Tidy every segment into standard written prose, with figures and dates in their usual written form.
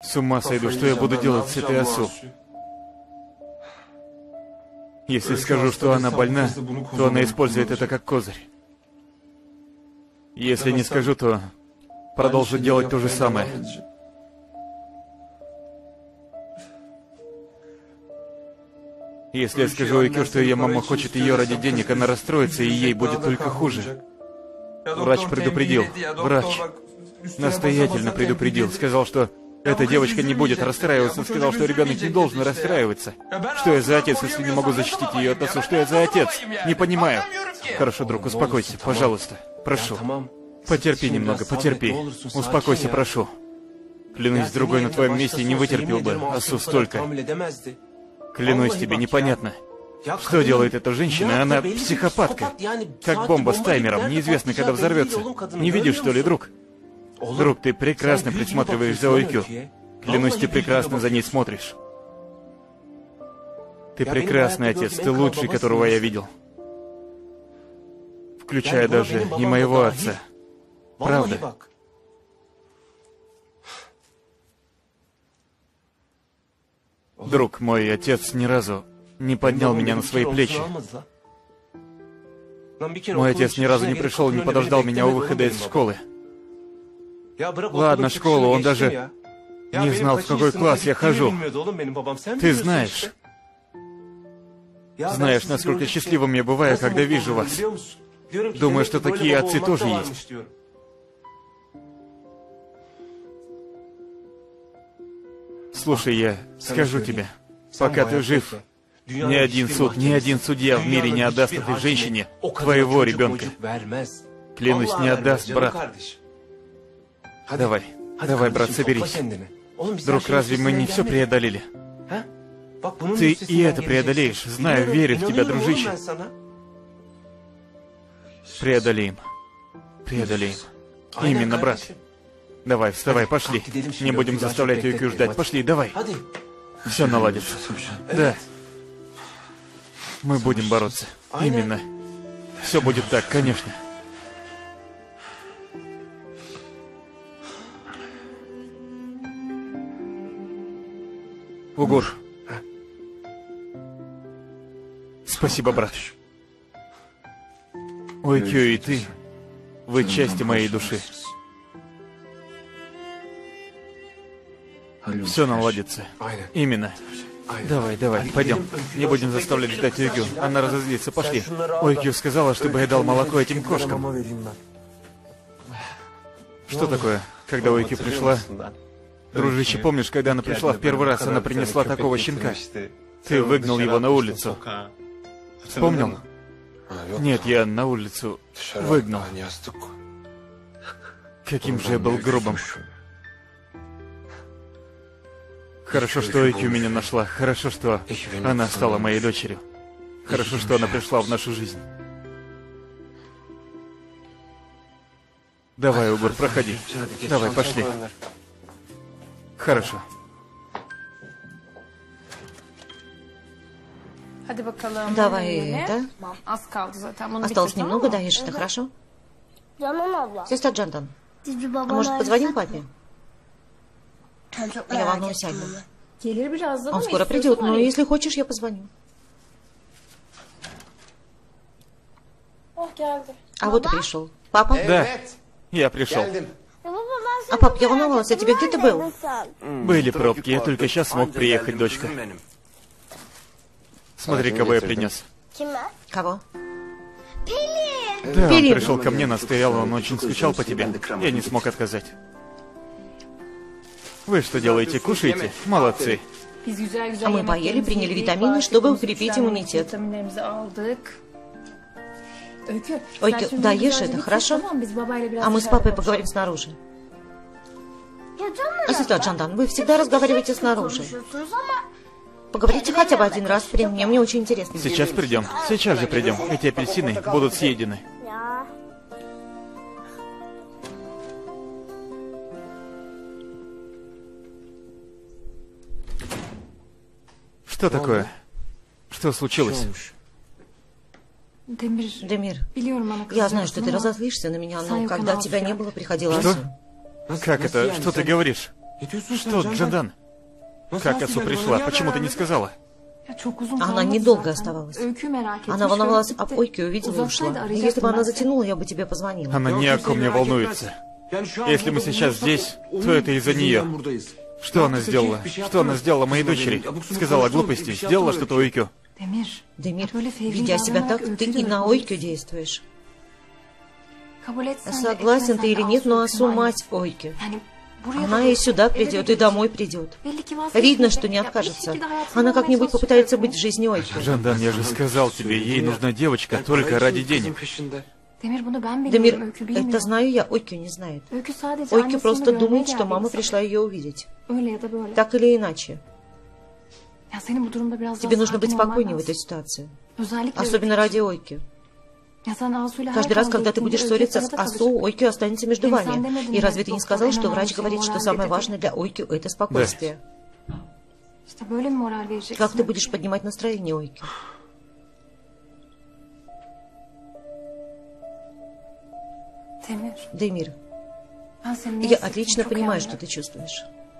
С ума сойду, что я буду делать с этой Асу? Если скажу, что она больна, то она использует это как козырь. Если не скажу, то продолжит делать то же самое. Если я скажу Ойкю, что ее мама хочет ее ради денег, она расстроится, и ей будет только хуже. Врач предупредил. Врач настоятельно предупредил. Сказал, что эта девочка не будет расстраиваться. Сказал, что ребенок не должен расстраиваться. Что я за отец, если не могу защитить ее от Асу? Что я за отец? Не понимаю. Хорошо, друг, успокойся, пожалуйста. Прошу. Потерпи немного, потерпи. Успокойся, прошу. Клянусь, другой на твоем месте не вытерпел бы Асу столько. Клянусь тебе, непонятно. Что делает эта женщина? Она психопатка. Как бомба с таймером, неизвестно, когда взорвется. Не видишь, что ли, друг? Друг, ты прекрасно присматриваешь за Ойкю. Клянусь, ты прекрасно за ней смотришь. Ты прекрасный отец, ты лучший, которого я видел. Включая даже и моего отца. Правда. Друг, мой отец ни разу не поднял меня на свои плечи. Мой отец ни разу не пришел, не подождал меня у выхода из школы. Ладно, школу, он даже не знал, в какой класс я хожу. Ты знаешь. Знаешь, насколько счастливым я бываю, когда вижу вас. Думаю, что такие отцы тоже есть. Слушай, я скажу тебе, пока ты жив, ни один суд, ни один судья в мире не отдаст этой женщине твоего ребенка. Клянусь, не отдаст, брат. Давай, давай, брат, соберись. Друг, разве мы не все преодолели? Ты и это преодолеешь. Знаю, верю в тебя, дружище. Преодолеем. Преодолеем. Именно, брат. Давай, вставай, пошли. Не будем заставлять Ойкю ждать. Пошли, давай. Все наладится. Да. Мы будем бороться. Именно. Все будет так, конечно. Угур. Спасибо, брат. Ойкю и ты, вы части моей души. Все наладится. Именно. Давай, давай, пойдем. Не будем заставлять ждать Ойкю. Она разозлится. Пошли. Ойкю сказала, чтобы я дал молоко этим кошкам. Что такое, когда Ойкю пришла? Дружище, помнишь, когда она пришла в первый раз, она принесла такого щенка? Ты выгнал его на улицу. Вспомнил? Нет, я на улицу выгнал. Каким же я был грубым. Хорошо, что Ойкю меня нашла. Хорошо, что она стала моей дочерью. Хорошо, что она пришла в нашу жизнь. Давай, Угур, проходи. Давай, пошли. Хорошо. Давай, да? Осталось немного, доешь это, хорошо? Сестра Джандан, может, позвоним папе? Я волнуюсь, Альма. Он скоро придет, но если хочешь, я позвоню. А вот и пришел. Папа? Да, я пришел. А, пап, я волновалась, а тебе где ты был? Были пробки, я только сейчас смог приехать, дочка. Смотри, кого я принес. Кого? Да, он пришел ко мне, настоял, он очень скучал по тебе. Я не смог отказать. Вы что делаете? Кушаете? Молодцы. А мы поели, приняли витамины, чтобы укрепить иммунитет. Ой, да, ешь это, хорошо? А мы с папой поговорим снаружи. А сестра Джандан, вы всегда разговариваете снаружи. Поговорите хотя бы один раз при мне, мне очень интересно. Сейчас придем, сейчас же придем. Эти апельсины будут съедены. Что такое? Что случилось? Демир, я знаю, что ты разозлишься на меня, но когда тебя не было, приходила Что? Асу. Как это? Что ты говоришь? Что, Джандан? Как Асу пришла? Почему ты не сказала? Она недолго оставалась. Она волновалась об Ойке, увидела и ушла. И если бы она затянула, я бы тебе позвонила. Она ни о ком не волнуется. Если мы сейчас здесь, то это из-за нее. Что она сделала? Что она сделала моей дочери? Сказала глупости, сделала что-то Ойкю. Демир, ведя себя так, ты и на Ойкю действуешь. Согласен ты или нет, но Асу мать Ойки. Она и сюда придет, и домой придет. Видно, что не откажется. Она как-нибудь попытается быть в жизни Ойки. Жандан, я же сказал тебе, ей нужна девочка только ради денег. Демир, это знаю я, Ойкю не знает. Ойкю просто думает, что мама пришла ее увидеть. Так или иначе. Тебе нужно быть спокойнее в этой ситуации. Особенно ради Ойки. Каждый раз, когда ты будешь ссориться с Асу, Ойкю останется между вами. И разве ты не сказал, что врач говорит, что самое важное для Ойкю — это спокойствие? Как ты будешь поднимать настроение Ойкю? Демир, я отлично понимаю, что ты чувствуешь.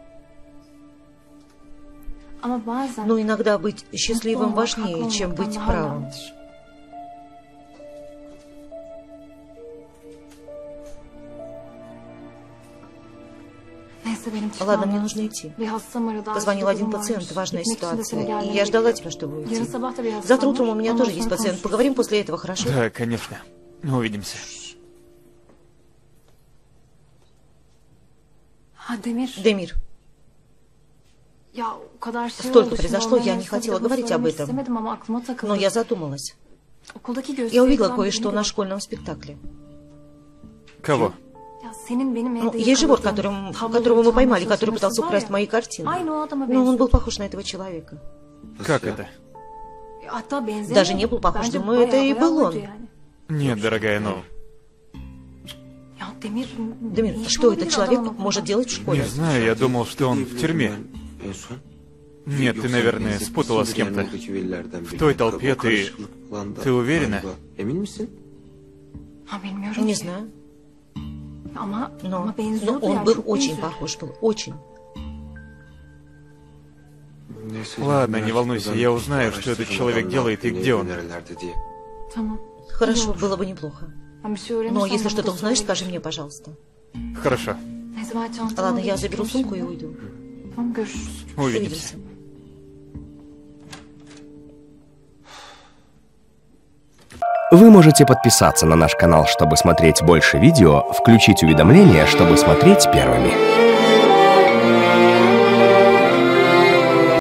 Но иногда быть счастливым важнее, чем быть правым. Ладно, мне нужно идти. Позвонил один пациент, важная ситуация, и я ждала тебя, чтобы уйти. Завтра утром у меня тоже есть пациент. Поговорим после этого, хорошо? Да, конечно. Увидимся. Демир, столько произошло, я не хотела говорить об этом, но я задумалась. Я увидела кое-что на школьном спектакле. Кого? Ну, есть же вор, которого мы поймали, который пытался украсть мои картины. Но он был похож на этого человека. Как это? Даже не был похож, думаю, это и был он. Нет, дорогая, но... Демир, что этот человек может делать в школе? Не знаю, я думал, что он в тюрьме. Нет, ты, наверное, спутала с кем-то. В той толпе ты... Ты уверена? Не знаю. Но он был очень похож, очень. Ладно, не волнуйся, я узнаю, что этот человек делает и где он. Хорошо, было бы неплохо. Но если что-то узнаешь, скажи мне, пожалуйста. Хорошо. Ладно, я заберу сумку и уйду. Увидимся. Вы можете подписаться на наш канал, чтобы смотреть больше видео, включить уведомления, чтобы смотреть первыми.